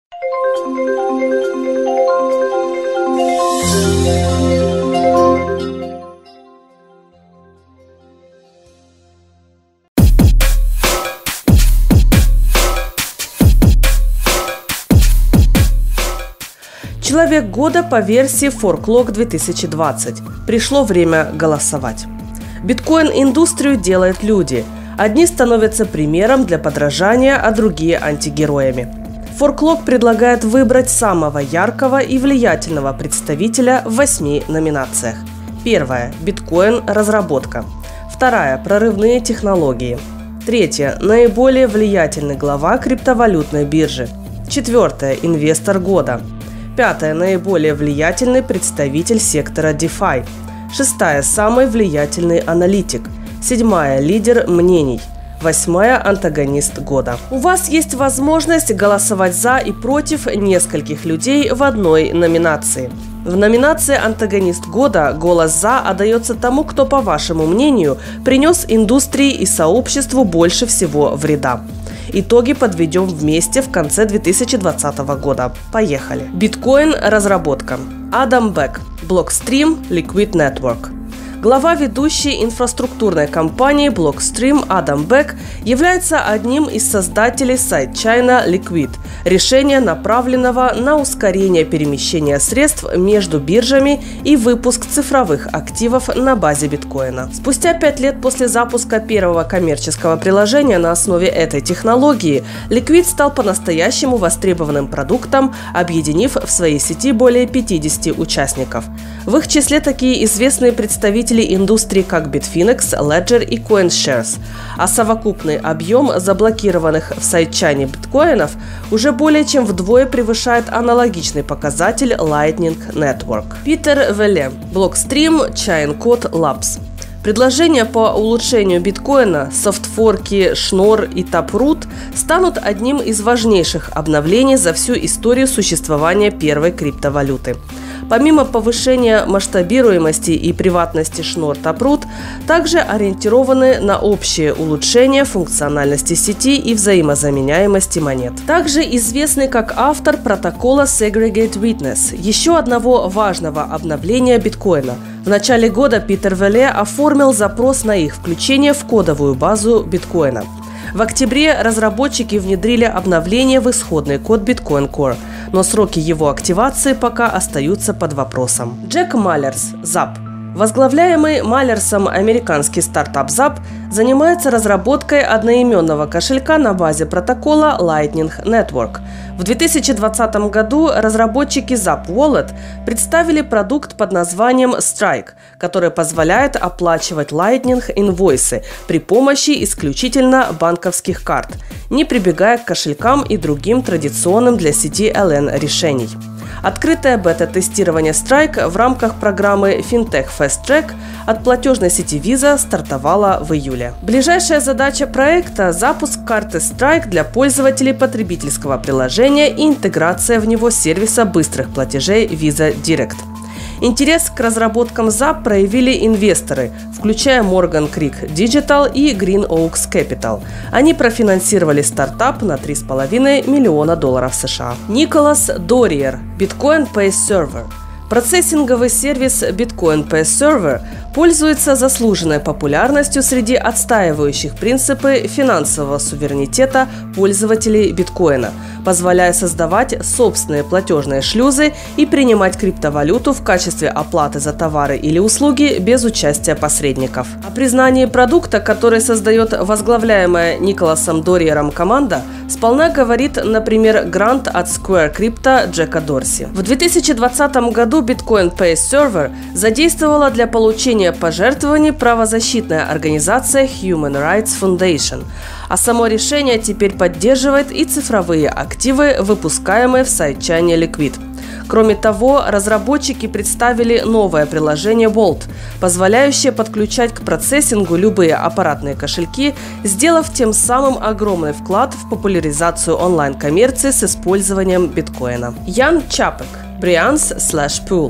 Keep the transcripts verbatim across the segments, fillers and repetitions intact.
Человек года по версии Forklog две тысячи двадцать. Пришло время голосовать. Биткоин-индустрию делают люди. Одни становятся примером для подражания, а другие – антигероями. Forklog предлагает выбрать самого яркого и влиятельного представителя в восьми номинациях. Первая – биткоин-разработка. Вторая – прорывные технологии. Третья – наиболее влиятельный глава криптовалютной биржи. Четвертая – инвестор года. Пятая – наиболее влиятельный представитель сектора DeFi. Шестая – самый влиятельный аналитик. Седьмая – лидер мнений. Восьмая – антагонист года. У вас есть возможность голосовать за и против нескольких людей в одной номинации. В номинации «Антагонист года» голос «за» отдается тому, кто, по вашему мнению, принес индустрии и сообществу больше всего вреда. Итоги подведем вместе в конце две тысячи двадцатого года. Поехали. Биткоин-разработка. Адам Бек. Blockstream Liquid Network. Глава ведущей инфраструктурной компании Blockstream Адам Бек является одним из создателей сайдчейна Liquid, решения, направленного на ускорение перемещения средств между биржами и выпуск цифровых активов на базе биткоина. Спустя пять лет после запуска первого коммерческого приложения на основе этой технологии, Liquid стал по-настоящему востребованным продуктом, объединив в своей сети более пятидесяти участников. В их числе такие известные представители индустрии, как Bitfinex, Ledger и CoinShares, а совокупный объем заблокированных в сайдчейне биткоинов уже более чем вдвое превышает аналогичный показатель Lightning Network. Питер Веле, Blockstream ChainCode Labs. Предложения по улучшению биткоина, софтфорки, Шнор и Taproot станут одним из важнейших обновлений за всю историю существования первой криптовалюты. Помимо повышения масштабируемости и приватности Шнор Taproot, также ориентированы на общее улучшение функциональности сети и взаимозаменяемости монет. Также известный как автор протокола Segregate Witness, еще одного важного обновления биткоина. В начале года Питер Веле оформил запрос на их включение в кодовую базу биткоина. В октябре разработчики внедрили обновление в исходный код Bitcoin Core, но сроки его активации пока остаются под вопросом. Джек Малерс, Zap. Возглавляемый Малерсом американский стартап Zap занимается разработкой одноименного кошелька на базе протокола Lightning Network. В две тысячи двадцатом году разработчики Zap Wallet представили продукт под названием Strike, который позволяет оплачивать Lightning инвойсы при помощи исключительно банковских карт, не прибегая к кошелькам и другим традиционным для сети эл эн решений. Открытое бета-тестирование Strike в рамках программы FinTech Fast Track от платежной сети Visa стартовало в июле. Ближайшая задача проекта – запуск карты Strike для пользователей потребительского приложения и интеграция в него сервиса быстрых платежей Visa Direct. Интерес к разработкам Zap проявили инвесторы, включая Morgan Creek Digital и Green Oaks Capital. Они профинансировали стартап на три с половиной миллиона долларов США. Николас Дориер, Bitcoin Pay Server. Процессинговый сервис Bitcoin Pay Server пользуется заслуженной популярностью среди отстаивающих принципы финансового суверенитета пользователей биткоина, позволяя создавать собственные платежные шлюзы и принимать криптовалюту в качестве оплаты за товары или услуги без участия посредников. О признании продукта, который создает возглавляемая Николасом Дориером команда, сполна говорит, например, грант от Square Crypto Джека Дорси. В две тысячи двадцатом году Bitcoin Pay Server задействовала для получения пожертвований правозащитная организация Human Rights Foundation, а само решение теперь поддерживает и цифровые активы, выпускаемые в сайдчейне Liquid. Кроме того, разработчики представили новое приложение Vault, позволяющее подключать к процессингу любые аппаратные кошельки, сделав тем самым огромный вклад в популяризацию онлайн-коммерции с использованием биткоина. Ян Чапек, Brians slash Pool.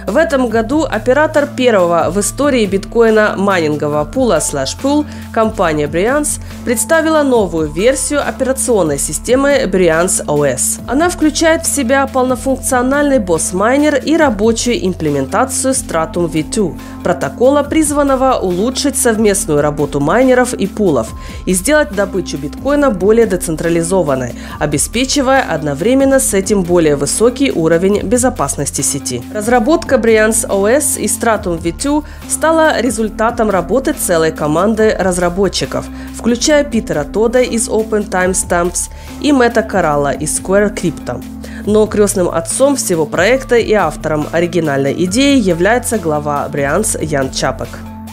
В этом году оператор первого в истории биткоина майнингового пула SlashPool, компания Brillance, представила новую версию операционной системы Brillance о эс. Она включает в себя полнофункциональный босс-майнер и рабочую имплементацию Stratum ви два, протокола, призванного улучшить совместную работу майнеров и пулов и сделать добычу биткоина более децентрализованной, обеспечивая одновременно с этим более высокий уровень безопасности сети. Разработка Brillance о эс и Stratum ви два стала результатом работы целой команды разработчиков, включая Питера Тодда из Open Timestamps и Мэтта Коралла из Square Crypto. Но крестным отцом всего проекта и автором оригинальной идеи является глава Brillance Ян Чапек.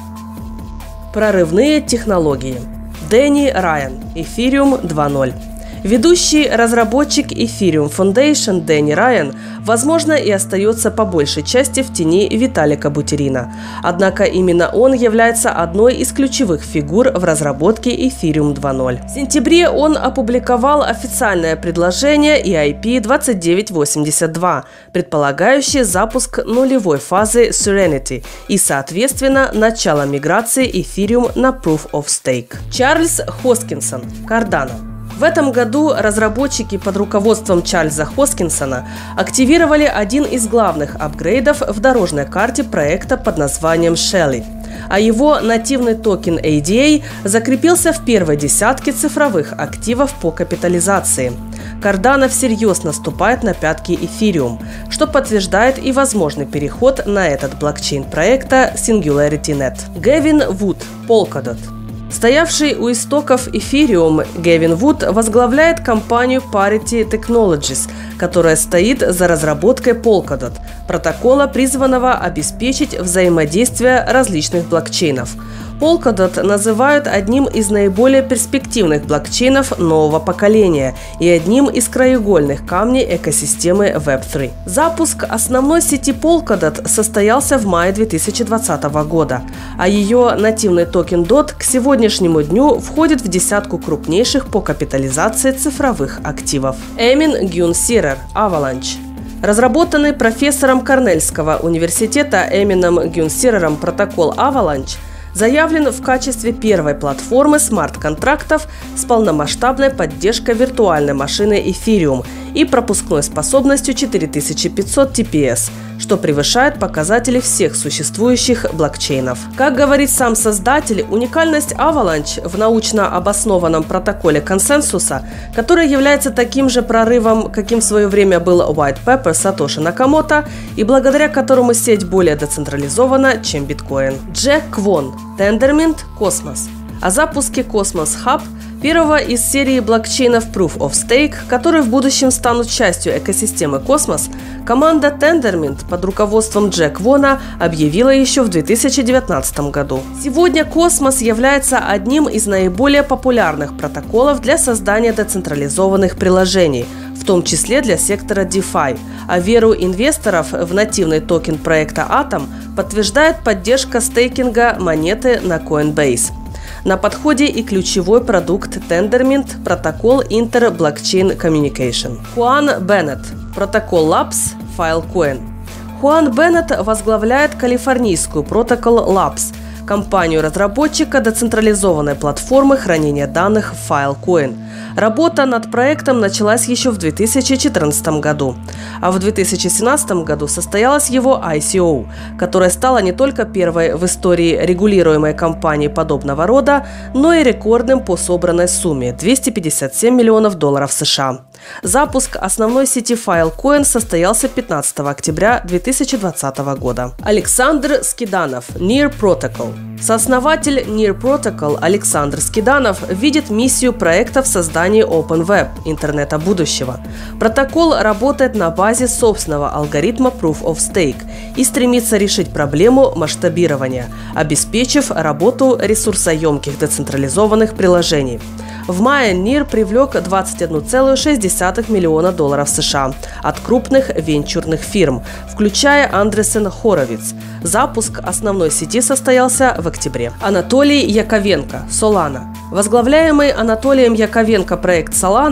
Прорывные технологии. Дэнни Райан. Ethereum два ноль. Ведущий разработчик Ethereum Foundation Дэнни Райан, возможно, и остается по большей части в тени Виталика Бутерина. Однако именно он является одной из ключевых фигур в разработке Ethereum два ноль. В сентябре он опубликовал официальное предложение и ай пи двадцать девять восемьдесят два, предполагающее запуск нулевой фазы Serenity и, соответственно, начало миграции Ethereum на Proof of Stake. Чарльз Хоскинсон, Cardano. В этом году разработчики под руководством Чарльза Хоскинсона активировали один из главных апгрейдов в дорожной карте проекта под названием Shelly, а его нативный токен эй ди эй закрепился в первой десятке цифровых активов по капитализации. Cardano всерьез наступает на пятки Ethereum, что подтверждает и возможный переход на этот блокчейн проекта Singularity Net. Гэвин Вуд, Polkadot. Стоявший у истоков Ethereum, Гэвин Вуд возглавляет компанию Parity Technologies, которая стоит за разработкой Polkadot, протокола, призванного обеспечить взаимодействие различных блокчейнов. Polkadot называют одним из наиболее перспективных блокчейнов нового поколения и одним из краеугольных камней экосистемы веб три. Запуск основной сети Polkadot состоялся в мае две тысячи двадцатого года, а ее нативный токен дот к сегодняшнему дню входит в десятку крупнейших по капитализации цифровых активов. Эмин Гюн Сирер, Avalanche. Разработанный профессором Корнельского университета Эмином Гюн Сирером протокол Avalanche заявлен в качестве первой платформы смарт-контрактов с полномасштабной поддержкой виртуальной машины Ethereum и пропускной способностью четыре тысячи пятьсот ти пи эс, что превышает показатели всех существующих блокчейнов. Как говорит сам создатель, уникальность Avalanche в научно обоснованном протоколе консенсуса, который является таким же прорывом, каким в свое время был White Paper Сатоши Накамото, и благодаря которому сеть более децентрализована, чем биткоин. Джек Квон, Tendermint, Cosmos. О запуске Cosmos Hub, первого из серии блокчейнов Proof of Stake, которые в будущем станут частью экосистемы Cosmos, команда Tendermint под руководством Джека Квона объявила еще в две тысячи девятнадцатом году. Сегодня Cosmos является одним из наиболее популярных протоколов для создания децентрализованных приложений, в том числе для сектора DeFi, а веру инвесторов в нативный токен проекта Atom подтверждает поддержка стейкинга монеты на Coinbase. На подходе и ключевой продукт Tendermint – протокол Inter-Blockchain Communication. Хуан Беннет, протокол Labs, Filecoin. Хуан Беннет возглавляет калифорнийскую Protocol Labs, компанию-разработчика децентрализованной платформы хранения данных Filecoin. Работа над проектом началась еще в две тысячи четырнадцатом году, а в две тысячи семнадцатом году состоялась его ай си о, которая стала не только первой в истории регулируемой компании подобного рода, но и рекордным по собранной сумме – двести пятьдесят семь миллионов долларов США. Запуск основной сети Filecoin состоялся пятнадцатого октября две тысячи двадцатого года. Александр Скиданов, Near Protocol. Сооснователь Near Protocol Александр Скиданов видит миссию проекта в создании Open Web, интернета будущего. Протокол работает на базе собственного алгоритма Proof of Stake и стремится решить проблему масштабирования, обеспечив работу ресурсоемких децентрализованных приложений. В мае Near привлек двадцать одна целая шесть десятых миллиона долларов США от крупных венчурных фирм, включая Andreessen Horowitz. Запуск основной сети состоялся в октябре. Анатолий Яковенко, Solana. Возглавляемый Анатолием Яковенко проект Solana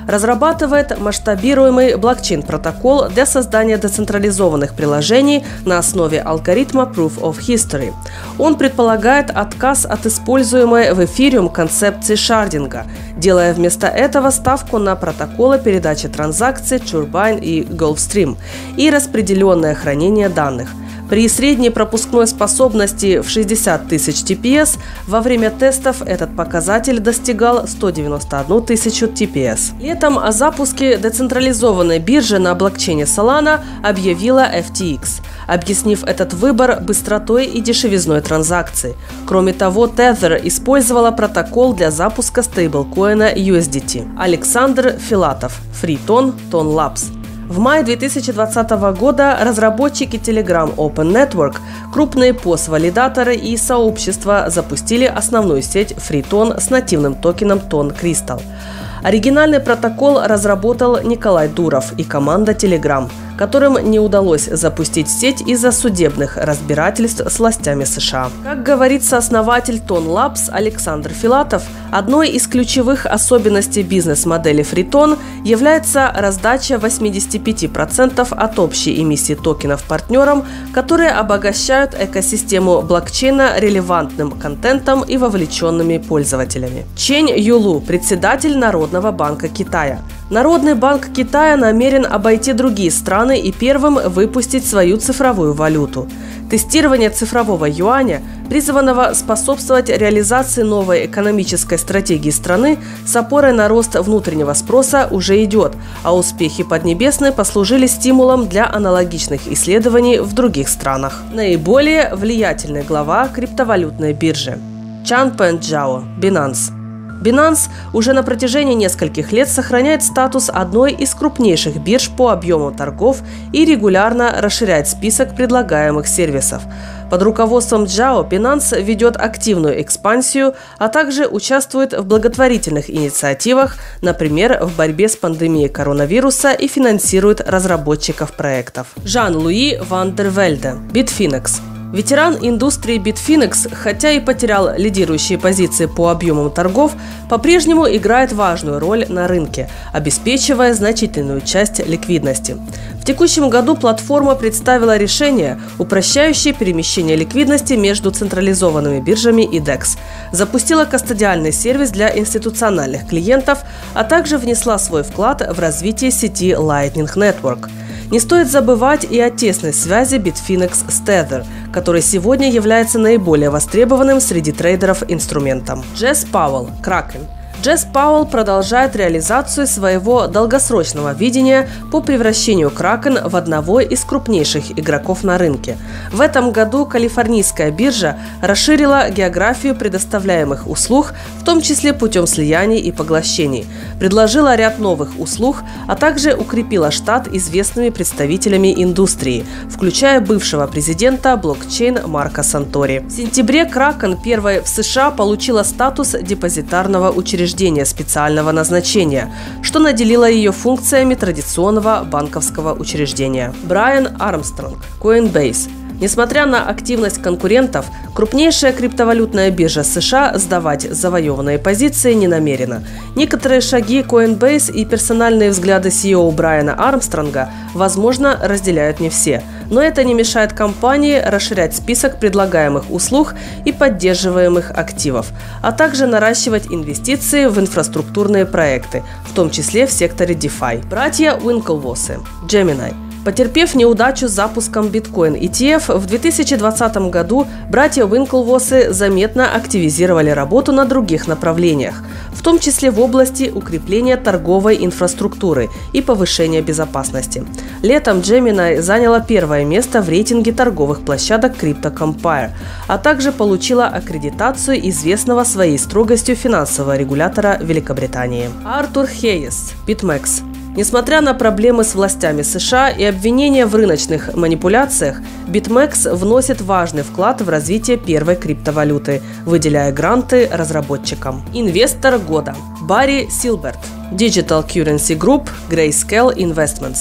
разрабатывает масштабируемый блокчейн-протокол для создания децентрализованных приложений на основе алгоритма Proof of History. Он предполагает отказ от используемой в Ethereum концепции шардинга, делая вместо этого ставку на протоколы передачи транзакций Turbine и Gulfstream и распределенное хранение данных. При средней пропускной способности в шестьдесят тысяч ти пи эс во время тестов этот показатель достигал сто девяносто одну тысячу ти пи эс. Летом о запуске децентрализованной биржи на блокчейне Solana объявила эф ти экс, объяснив этот выбор быстротой и дешевизной транзакций. Кроме того, Tether использовала протокол для запуска стейблкоина ю эс ди ти. Александр Филатов, Фритон, Ton Labs. В мае две тысячи двадцатого года разработчики Telegram Open Network, крупные пос-валидаторы и сообщества запустили основную сеть Фритон с нативным токеном Ton Crystal. Оригинальный протокол разработал Николай Дуров и команда Telegram, которым не удалось запустить сеть из-за судебных разбирательств с властями США. Как говорит сооснователь Ton Labs Александр Филатов, одной из ключевых особенностей бизнес-модели Фритон является раздача восемьдесят пять процентов от общей эмиссии токенов партнерам, которые обогащают экосистему блокчейна релевантным контентом и вовлеченными пользователями. Чэнь Юлу, председатель Народного банка Китая. Народный банк Китая намерен обойти другие страны и первым выпустить свою цифровую валюту. Тестирование цифрового юаня, призванного способствовать реализации новой экономической стратегии страны с опорой на рост внутреннего спроса, уже идет, а успехи Поднебесной послужили стимулом для аналогичных исследований в других странах. Наиболее влиятельный глава криптовалютной биржи – Чанпэн Чжао, Binance. Binance уже на протяжении нескольких лет сохраняет статус одной из крупнейших бирж по объему торгов и регулярно расширяет список предлагаемых сервисов. Под руководством Чжао Binance ведет активную экспансию, а также участвует в благотворительных инициативах, например, в борьбе с пандемией коронавируса, и финансирует разработчиков проектов. Жан-Луи Ван дер Вельде, Bitfinex. Ветеран индустрии Bitfinex, хотя и потерял лидирующие позиции по объемам торгов, по-прежнему играет важную роль на рынке, обеспечивая значительную часть ликвидности. В текущем году платформа представила решение, упрощающее перемещение ликвидности между централизованными биржами и декс, запустила кастодиальный сервис для институциональных клиентов, а также внесла свой вклад в развитие сети Lightning Network. Не стоит забывать и о тесной связи Bitfinex с Tether, который сегодня является наиболее востребованным среди трейдеров инструментом. Джесс Пауэлл, Kraken. Джесс Пауэлл продолжает реализацию своего долгосрочного видения по превращению Kraken в одного из крупнейших игроков на рынке. В этом году калифорнийская биржа расширила географию предоставляемых услуг, в том числе путем слияний и поглощений, предложила ряд новых услуг, а также укрепила штат известными представителями индустрии, включая бывшего президента блокчейн Марка Сантори. В сентябре Kraken первой в США получила статус депозитарного учреждения специального назначения, что наделило ее функциями традиционного банковского учреждения. Брайан Армстронг, Coinbase. Несмотря на активность конкурентов, крупнейшая криптовалютная биржа США сдавать завоеванные позиции не намерена. Некоторые шаги Coinbase и персональные взгляды си и о Брайана Армстронга, возможно, разделяют не все, но это не мешает компании расширять список предлагаемых услуг и поддерживаемых активов, а также наращивать инвестиции в инфраструктурные проекты, в том числе в секторе DeFi. Братья Уинклвосы, Gemini. Потерпев неудачу с запуском биткоин и ти эф, в две тысячи двадцатом году братья Уинклвосы заметно активизировали работу на других направлениях, в том числе в области укрепления торговой инфраструктуры и повышения безопасности. Летом Gemini заняла первое место в рейтинге торговых площадок CryptoCompare, а также получила аккредитацию известного своей строгостью финансового регулятора Великобритании. Артур Хейес, BitMEX. Несмотря на проблемы с властями США и обвинения в рыночных манипуляциях, BitMEX вносит важный вклад в развитие первой криптовалюты, выделяя гранты разработчикам. Инвестор года. Барри Силберт, Digital Currency Group, Grayscale Investments.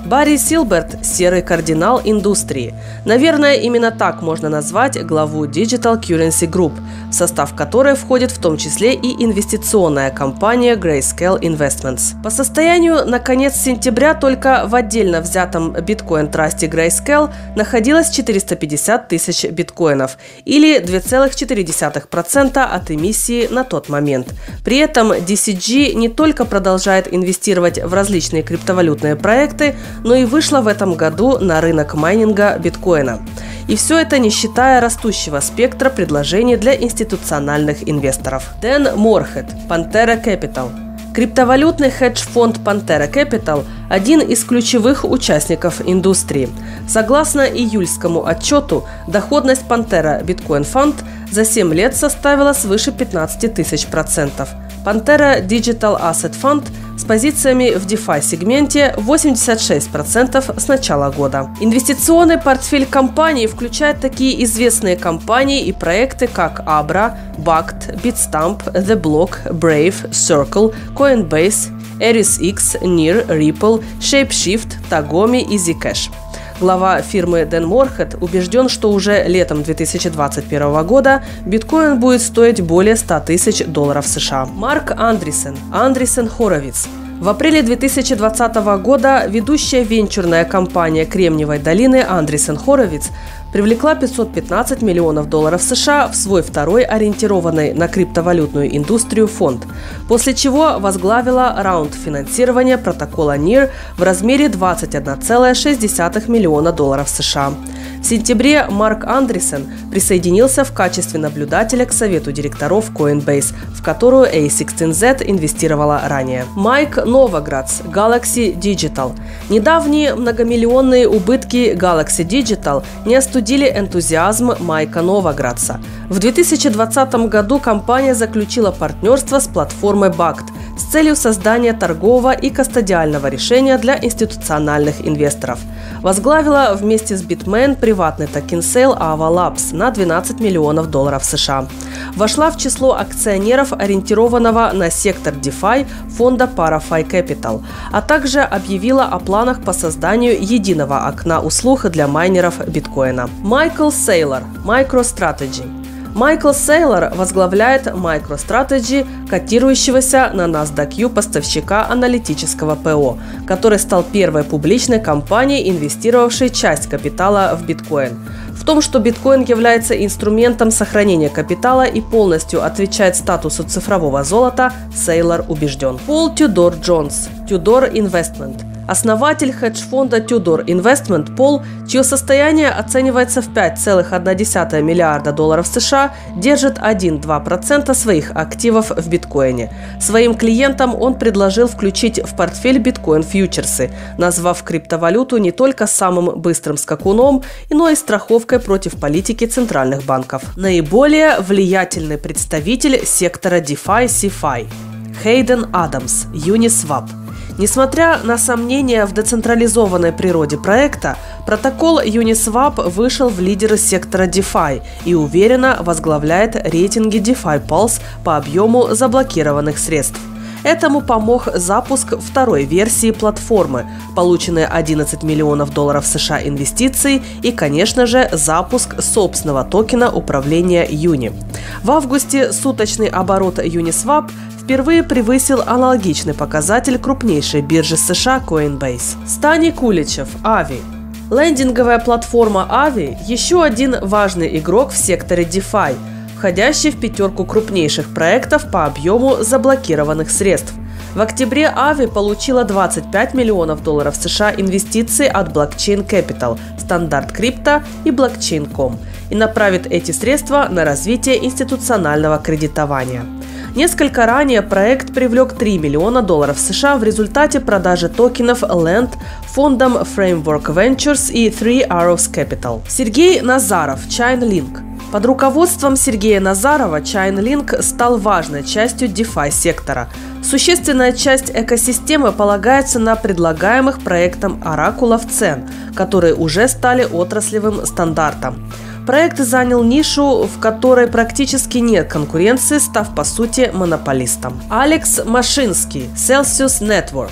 Барри Силберт – серый кардинал индустрии. Наверное, именно так можно назвать главу Digital Currency Group, в состав которой входит в том числе и инвестиционная компания Grayscale Investments. По состоянию на конец сентября только в отдельно взятом биткоин-трасте Grayscale находилось четыреста пятьдесят тысяч биткоинов, или две целых четыре десятых процента от эмиссии на тот момент. При этом ди си джи не только продолжает инвестировать в различные криптовалютные проекты, но и вышла в этом году на рынок майнинга биткоина. И все это не считая растущего спектра предложений для институциональных инвесторов. Дэн Морхед, Pantera Capital. Криптовалютный хедж-фонд Pantera Capital – один из ключевых участников индустрии. Согласно июльскому отчету, доходность Pantera Bitcoin Fund за семь лет составила свыше пятнадцати тысяч процентов. Pantera Digital Asset Fund с позициями в DeFi-сегменте восемьдесят шесть процентов с начала года. Инвестиционный портфель компании включает такие известные компании и проекты, как Abra, Bakkt, Bitstamp, The Block, Brave, Circle, Coinbase, ErisX, Near, Ripple, Shapeshift, Tagomi и Zcash. Глава фирмы Дэн Морхед убежден, что уже летом две тысячи двадцать первого года биткоин будет стоить более ста тысяч долларов США. Марк Андрисен, Андрисен Хоровиц. В апреле две тысячи двадцатого года ведущая венчурная компания Кремниевой долины Андрисен Хоровиц привлекла пятьсот пятнадцать миллионов долларов США в свой второй ориентированный на криптовалютную индустрию фонд, после чего возглавила раунд финансирования протокола Near в размере двадцать одна целая шесть десятых миллиона долларов США. В сентябре Марк Андрисен присоединился в качестве наблюдателя к совету директоров Coinbase, в которую эй шестнадцать зет инвестировала ранее. Майк Новоградс, Galaxy Digital. Недавние многомиллионные убытки Galaxy Digital не остудили энтузиазм Майка Новоградса. В две тысячи двадцатом году компания заключила партнерство с платформой Bakkt с целью создания торгового и кастодиального решения для институциональных инвесторов. Возглавила вместе с Bitmain приватный токен-сейл Ava Labs на двенадцать миллионов долларов США. Вошла в число акционеров ориентированного на сектор DeFi фонда Parafi Capital, а также объявила о планах по созданию единого окна услуг для майнеров биткоина. Майкл Сейлор, MicroStrategy. Майкл Сейлор возглавляет MicroStrategy, котирующегося на NASDAQ Q поставщика аналитического ПО, который стал первой публичной компанией, инвестировавшей часть капитала в биткоин. В том, что биткоин является инструментом сохранения капитала и полностью отвечает статусу цифрового золота, Сейлор убежден. Пол Тюдор Джонс, Tudor Investment. Основатель хедж-фонда Tudor Investment Пол, чье состояние оценивается в пять целых одна десятая миллиарда долларов США, держит один-два процента своих активов в биткоине. Своим клиентам он предложил включить в портфель биткоин-фьючерсы, назвав криптовалюту не только самым быстрым скакуном, но и страховкой против политики центральных банков. Наиболее влиятельный представитель сектора DeFi CeFi – Хейден Адамс, Uniswap. Несмотря на сомнения в децентрализованной природе проекта, протокол Uniswap вышел в лидеры сектора DeFi и уверенно возглавляет рейтинги DeFi Pulse по объему заблокированных средств. Этому помог запуск второй версии платформы, полученные одиннадцать миллионов долларов США инвестиций и, конечно же, запуск собственного токена управления Uni. В августе суточный оборот Uniswap впервые превысил аналогичный показатель крупнейшей биржи США Coinbase. Стани Куличев, Avi. Лендинговая платформа Avi – еще один важный игрок в секторе DeFi, входящий в пятерку крупнейших проектов по объему заблокированных средств. В октябре Avi получила двадцать пять миллионов долларов США инвестиций от Blockchain Capital, Standard Crypto и Blockchain точка ком и направит эти средства на развитие институционального кредитования. Несколько ранее проект привлек три миллиона долларов США в результате продажи токенов Land фондом Framework Ventures и Three Arrows Capital. Сергей Назаров, Chainlink. Под руководством Сергея Назарова Chainlink стал важной частью DeFi-сектора. Существенная часть экосистемы полагается на предлагаемых проектом оракулов цен, которые уже стали отраслевым стандартом. Проект занял нишу, в которой практически нет конкуренции, став по сути монополистом. Алекс Машинский, Celsius Network.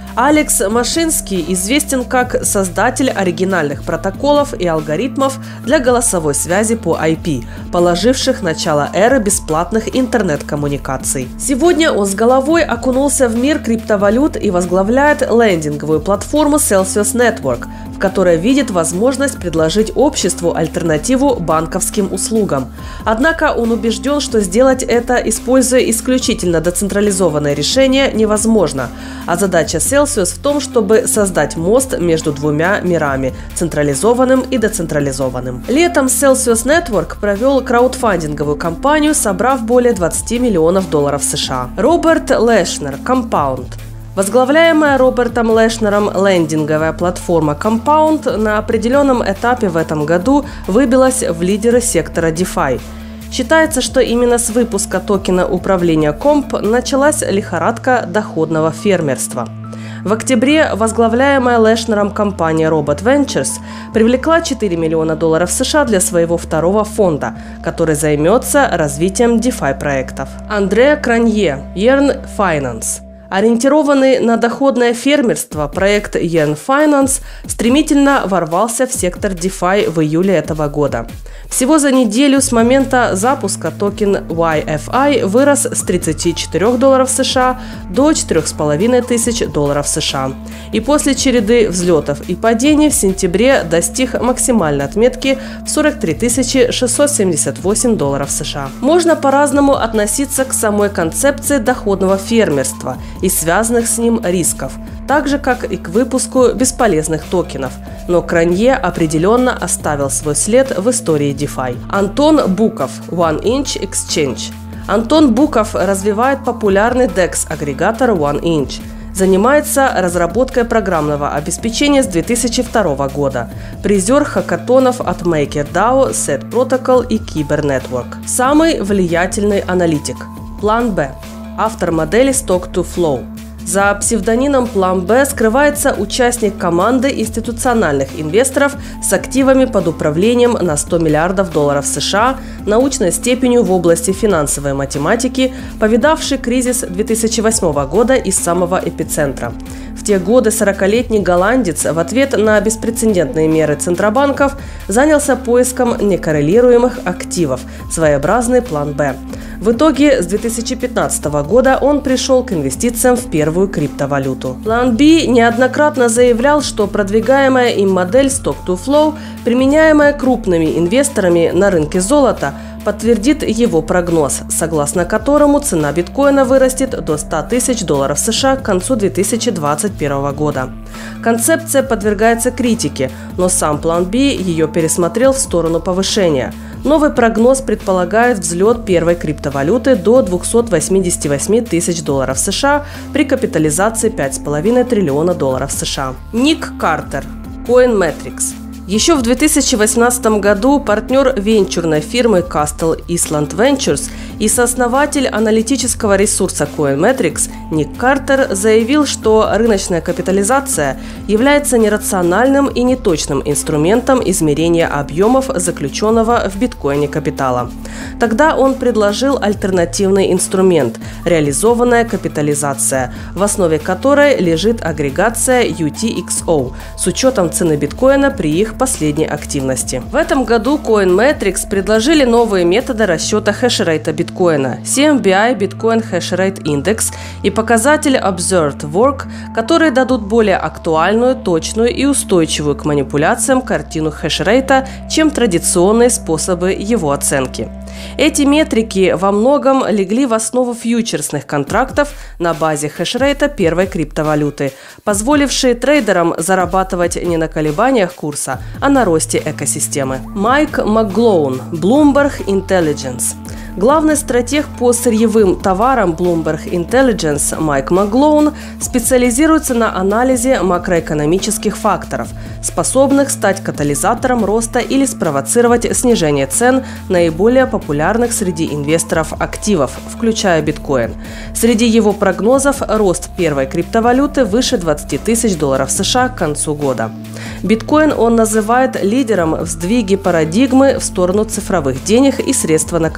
Алекс Машинский известен как создатель оригинальных протоколов и алгоритмов для голосовой связи по ай пи, положивших начало эры бесплатных интернет-коммуникаций. Сегодня он с головой окунулся в мир криптовалют и возглавляет лендинговую платформу Celsius Network, в которой видит возможность предложить обществу альтернативу банковским услугам. Однако он убежден, что сделать это, используя исключительно децентрализованные решения, невозможно, а задача Celsius в том, чтобы создать мост между двумя мирами – централизованным и децентрализованным. Летом Celsius Network провел краудфандинговую кампанию, собрав более двадцати миллионов долларов США. Роберт Лешнер, Compound. Возглавляемая Робертом Лешнером лендинговая платформа Compound на определенном этапе в этом году выбилась в лидеры сектора DeFi. Считается, что именно с выпуска токена управления Комп началась лихорадка доходного фермерства. В октябре возглавляемая Лешнером компания Robot Ventures привлекла четыре миллиона долларов США для своего второго фонда, который займется развитием DeFi-проектов. Андре Кранье, Yearn Finance. Ориентированный на доходное фермерство, проект Yearn Finance стремительно ворвался в сектор DeFi в июле этого года. Всего за неделю с момента запуска токен уай эф ай вырос с тридцати четырёх долларов США до четырёх с половиной тысяч долларов США. И после череды взлетов и падений в сентябре достиг максимальной отметки в сорок три тысячи шестьсот семьдесят восемь долларов США. Можно по-разному относиться к самой концепции доходного фермерства и связанных с ним рисков, так же, как и к выпуску бесполезных токенов. Но Кранье определенно оставил свой след в истории DeFi. Антон Буков, One Inch Exchange. Антон Буков развивает популярный декс-агрегатор One Inch. Занимается разработкой программного обеспечения с две тысячи второго года. Призер хакатонов от MakerDAO, Set Protocol и Kyber Network. Самый влиятельный аналитик. План Б. Автор модели Stock to Flow. За псевдонимом План Б скрывается участник команды институциональных инвесторов с активами под управлением на сто миллиардов долларов США, научной степенью в области финансовой математики, повидавший кризис две тысячи восьмого года из самого эпицентра. В те годы сорокалетний голландец в ответ на беспрецедентные меры центробанков занялся поиском некоррелируемых активов, своеобразный план Б. В итоге с две тысячи пятнадцатого года он пришел к инвестициям в первую криптовалюту. План Б неоднократно заявлял, что продвигаемая им модель Stock to Flow, применяемая крупными инвесторами на рынке золота, подтвердит его прогноз, согласно которому цена биткоина вырастет до ста тысяч долларов США к концу две тысячи двадцать первого года. Концепция подвергается критике, но сам план Б ее пересмотрел в сторону повышения. Новый прогноз предполагает взлет первой криптовалюты до двухсот восьмидесяти восьми тысяч долларов США при капитализации пять с половиной триллиона долларов США. Ник Картер, CoinMetrics. Еще в две тысячи восемнадцатом году партнер венчурной фирмы Castle Island Ventures и сооснователь аналитического ресурса CoinMetrics Ник Картер заявил, что рыночная капитализация является нерациональным и неточным инструментом измерения объемов заключенного в биткоине капитала. Тогда он предложил альтернативный инструмент – реализованная капитализация, в основе которой лежит агрегация ю ти экс о с учетом цены биткоина при их последней активности. В этом году CoinMetrics предложили новые методы расчета хешрейта биткоина – си эм би ай Bitcoin Hash Rate Index и показатель Observed Work, которые дадут более актуальную, точную и устойчивую к манипуляциям картину хешрейта, чем традиционные способы его оценки. Эти метрики во многом легли в основу фьючерсных контрактов на базе хешрейта первой криптовалюты, позволившие трейдерам зарабатывать не на колебаниях курса, а на росте экосистемы. Майк Макглоун, Bloomberg Intelligence. Главный стратег по сырьевым товарам Bloomberg Intelligence Майк Макглоун специализируется на анализе макроэкономических факторов, способных стать катализатором роста или спровоцировать снижение цен наиболее популярных среди инвесторов активов, включая биткоин. Среди его прогнозов рост первой криптовалюты выше двадцати тысяч долларов США к концу года. Биткоин он называет лидером в сдвиге парадигмы в сторону цифровых денег и средства накопления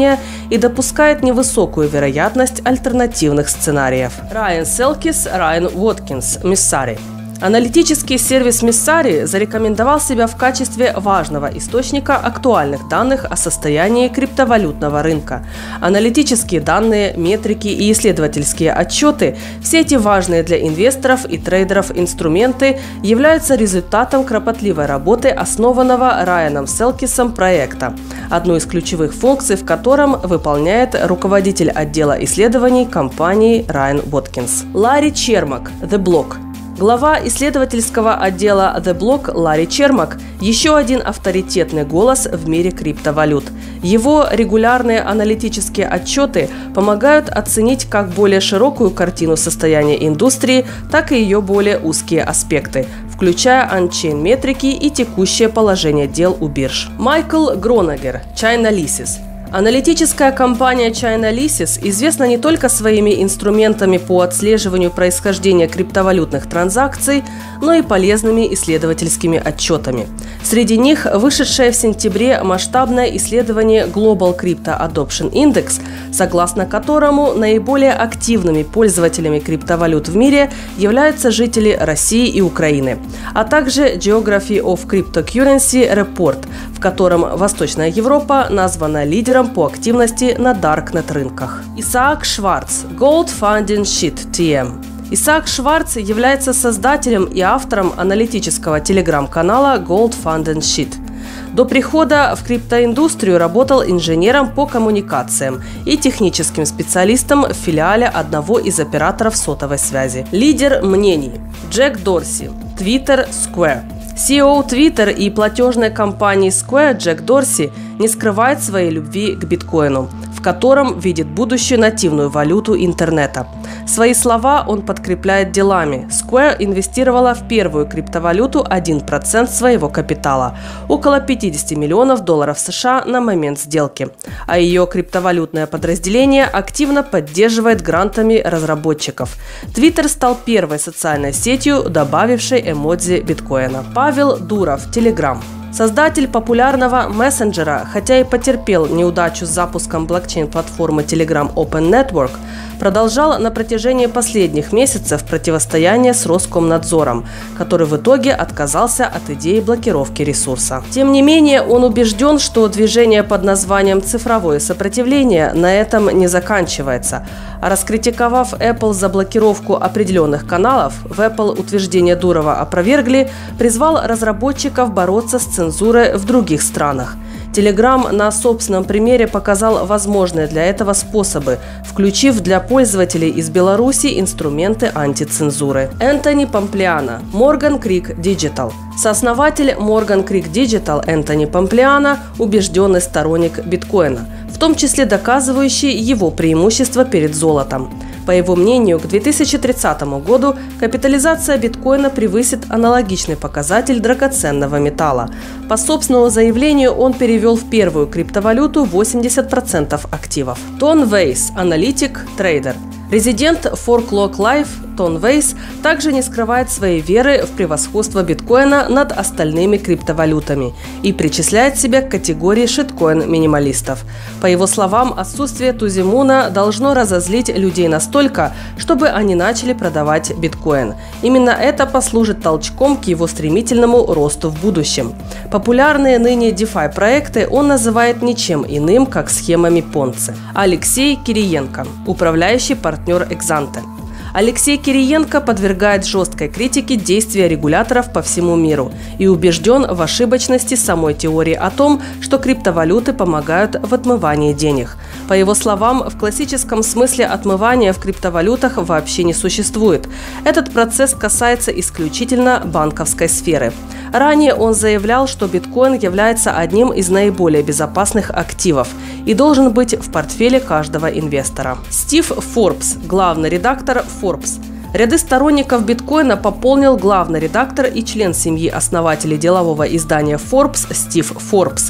исследования и допускает невысокую вероятность альтернативных сценариев. Райан Селкис, Райан Уоткинс, Messari. Аналитический сервис Messari зарекомендовал себя в качестве важного источника актуальных данных о состоянии криптовалютного рынка. Аналитические данные, метрики и исследовательские отчеты – все эти важные для инвесторов и трейдеров инструменты являются результатом кропотливой работы основанного Райаном Селкисом проекта, одну из ключевых функций в котором выполняет руководитель отдела исследований компании Райан Уоткинс. Ларри Чермак, The Block. Глава исследовательского отдела The Block Ларри Чермак – еще один авторитетный голос в мире криптовалют. Его регулярные аналитические отчеты помогают оценить как более широкую картину состояния индустрии, так и ее более узкие аспекты, включая анчейн метрики и текущее положение дел у бирж. Майкл Гронагер, Chainalysis. Аналитическая компания Chainalysis известна не только своими инструментами по отслеживанию происхождения криптовалютных транзакций, но и полезными исследовательскими отчетами. Среди них вышедшее в сентябре масштабное исследование Global Crypto Adoption Index, согласно которому наиболее активными пользователями криптовалют в мире являются жители России и Украины, а также Geography of Cryptocurrency Report, в котором Восточная Европа названа лидером по активности на даркнет рынках. Исаак Шварц, Gold Funding Sheet ти эм. Исаак Шварц является создателем и автором аналитического телеграм-канала Gold Funding Sheet. До прихода в криптоиндустрию работал инженером по коммуникациям и техническим специалистом в филиале одного из операторов сотовой связи. Лидер мнений Джек Дорси, Twitter, Square. си и о Twitter и платежной компании Square Джек Дорси не скрывает своей любви к биткоину, в котором видит будущую нативную валюту интернета. Свои слова он подкрепляет делами. Square инвестировала в первую криптовалюту один процент своего капитала, около пятьдесят миллионов долларов США на момент сделки, а ее криптовалютное подразделение активно поддерживает грантами разработчиков. Twitter стал первой социальной сетью, добавившей эмодзи биткоина. Павел Дуров, Telegram. Создатель популярного мессенджера, хотя и потерпел неудачу с запуском блокчейн-платформы Telegram Open Network, продолжал на протяжении последних месяцев противостояние с Роскомнадзором, который в итоге отказался от идеи блокировки ресурса. Тем не менее, он убежден, что движение под названием «цифровое сопротивление» на этом не заканчивается. А раскритиковав Apple за блокировку определенных каналов, в Apple утверждение Дурова опровергли, призвал разработчиков бороться с цензурой в других странах. Telegram на собственном примере показал возможные для этого способы, включив для пользователей из Беларуси инструменты антицензуры. Энтони Помплиано, Morgan Creek Digital. Сооснователь Morgan Creek Digital Энтони Помплиано – убежденный сторонник биткоина, в том числе доказывающий его преимущество перед золотом. По его мнению, к две тысячи тридцатому году капитализация биткоина превысит аналогичный показатель драгоценного металла. По собственному заявлению он перевел в первую криптовалюту восемьдесят процентов активов. Тон Вейс, аналитик, трейдер. Резидент фор клок лайф Тон Вейс также не скрывает своей веры в превосходство биткоина над остальными криптовалютами и причисляет себя к категории шиткоин-минималистов. По его словам, отсутствие Тузимуна должно разозлить людей настолько, чтобы они начали продавать биткоин. Именно это послужит толчком к его стремительному росту в будущем. Популярные ныне DeFi проекты он называет ничем иным, как схемами Понци. Алексей Кириенко, управляющий партнер Экзанте. Алексей Кириенко подвергает жесткой критике действия регуляторов по всему миру и убежден в ошибочности самой теории о том, что криптовалюты помогают в отмывании денег. По его словам, в классическом смысле отмывания в криптовалютах вообще не существует. Этот процесс касается исключительно банковской сферы. Ранее он заявлял, что биткоин является одним из наиболее безопасных активов и должен быть в портфеле каждого инвестора. Стив Форбс, главный редактор Forbes. Ряды сторонников биткоина пополнил главный редактор и член семьи основателей делового издания Forbes Стив Форбс.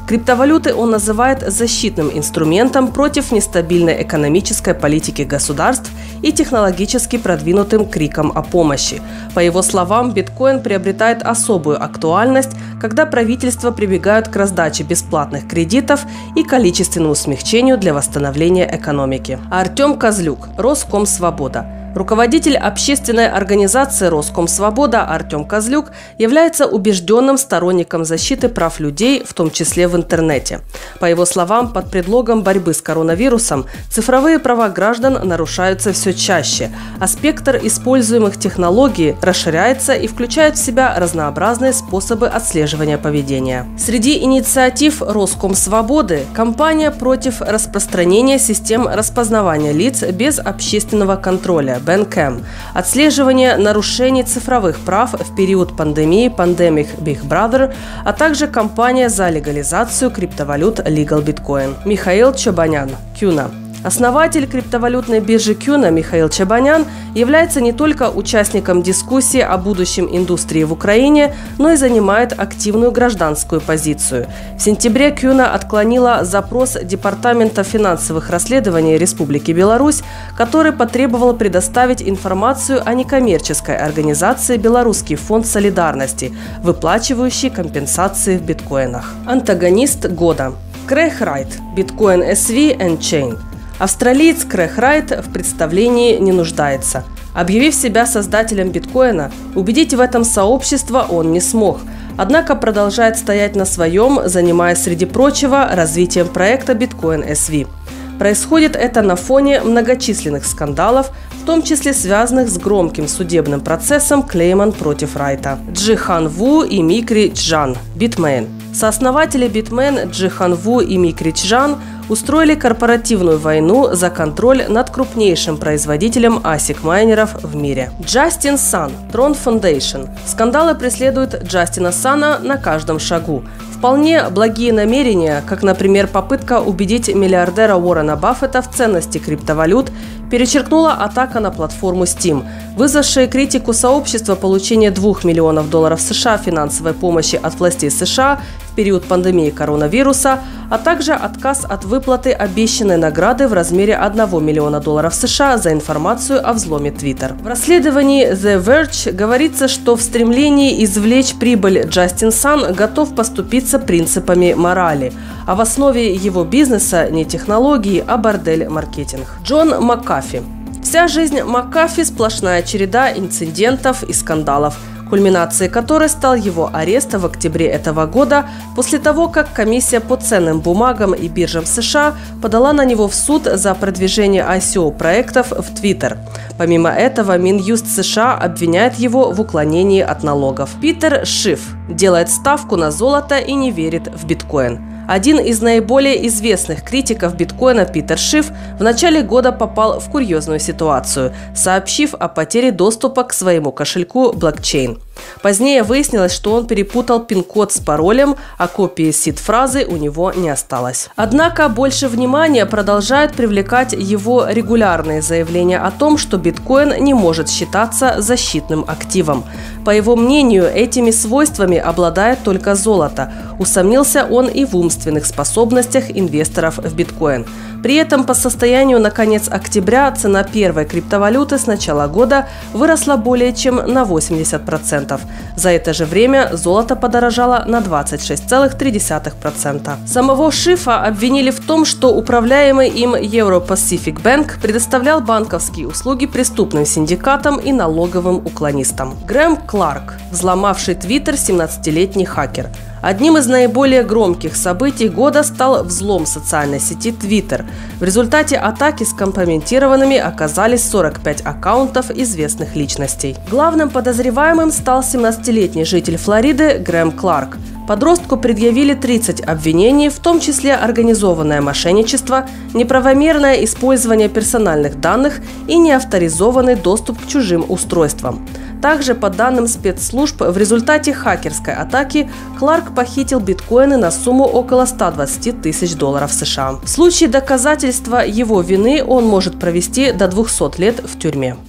Криптовалюты он называет защитным инструментом против нестабильной экономической политики государств и технологически продвинутым криком о помощи. По его словам, биткоин приобретает особую актуальность, когда правительства прибегают к раздаче бесплатных кредитов и количественному смягчению для восстановления экономики. Артем Козлюк, Роскомсвобода. Руководитель общественной организации «Роскомсвобода» Артем Козлюк является убежденным сторонником защиты прав людей, в том числе в интернете. По его словам, под предлогом борьбы с коронавирусом цифровые права граждан нарушаются все чаще, а спектр используемых технологий расширяется и включает в себя разнообразные способы отслеживания поведения. Среди инициатив «Роскомсвободы» – кампания против распространения систем распознавания лиц без общественного контроля Бэнкэм, отслеживание нарушений цифровых прав в период пандемии Pandemic Big Brother, а также кампания за легализацию криптовалют Legal Bitcoin. Михаил Чабанян, Кюна. Основатель криптовалютной биржи Кюна Михаил Чабанян является не только участником дискуссии о будущем индустрии в Украине, но и занимает активную гражданскую позицию. В сентябре Кюна отклонила запрос Департамента финансовых расследований Республики Беларусь, который потребовал предоставить информацию о некоммерческой организации «Белорусский фонд солидарности», выплачивающей компенсации в биткоинах. Антагонист года. Крейг Райт, Bitcoin эс ви and Chain. Австралиец Крейг Райт в представлении не нуждается. Объявив себя создателем биткоина, убедить в этом сообщество он не смог. Однако продолжает стоять на своем, занимаясь, среди прочего, развитием проекта Bitcoin эс ви. Происходит это на фоне многочисленных скандалов, в том числе связанных с громким судебным процессом Клейман против Райта. Джихан Ву и Микри Чжан, Bitmain. Сооснователи Bitmain Джихан Ву и Микри Чжан устроили корпоративную войну за контроль над крупнейшим производителем асик-майнеров в мире. Джастин Сан, Tron Foundation. Скандалы преследуют Джастина Сана на каждом шагу. Вполне благие намерения, как, например, попытка убедить миллиардера Уоррена Баффета в ценности криптовалют, перечеркнула атака на платформу Steam, вызвавшая критику сообщества получения двух миллионов долларов США финансовой помощи от властей США в период пандемии коронавируса, а также отказ от выплаты обещанной награды в размере одного миллиона долларов США за информацию о взломе Twitter. В расследовании The Verge говорится, что в стремлении извлечь прибыль Джастин Сан готов поступиться принципами морали, а в основе его бизнеса не технологии, а бордель-маркетинг. Джон Макафи. Вся жизнь Макафи – сплошная череда инцидентов и скандалов, кульминацией которой стал его арест в октябре этого года после того, как комиссия по ценным бумагам и биржам США подала на него в суд за продвижение ай си о-проектов в Twitter. Помимо этого, Минюст США обвиняет его в уклонении от налогов. Питер Шиф делает ставку на золото и не верит в биткоин. Один из наиболее известных критиков биткоина Питер Шиф в начале года попал в курьезную ситуацию, сообщив о потере доступа к своему кошельку блокчейн. Позднее выяснилось, что он перепутал пин-код с паролем, а копии сид-фразы у него не осталось. Однако больше внимания продолжают привлекать его регулярные заявления о том, что биткоин не может считаться защитным активом. По его мнению, этими свойствами обладает только золото. Усомнился он и в умственных способностях инвесторов в биткоин. При этом по состоянию на конец октября цена первой криптовалюты с начала года выросла более чем на восемьдесят процентов. За это же время золото подорожало на двадцать шесть целых три десятых процента. Самого Шифа обвинили в том, что управляемый им Euro Pacific Bank предоставлял банковские услуги преступным синдикатам и налоговым уклонистам. Грэм Кларк, взломавший Twitter семнадцатилетний хакер. Одним из наиболее громких событий года стал взлом социальной сети Twitter. В результате атаки скомпрометированными оказались сорок пять аккаунтов известных личностей. Главным подозреваемым стал семнадцатилетний житель Флориды Грэм Кларк. Подростку предъявили тридцать обвинений, в том числе организованное мошенничество, неправомерное использование персональных данных и неавторизованный доступ к чужим устройствам. Также, по данным спецслужб, в результате хакерской атаки Кларк похитил биткоины на сумму около ста двадцати тысяч долларов США. В случае доказательства его вины он может провести до двухсот лет в тюрьме.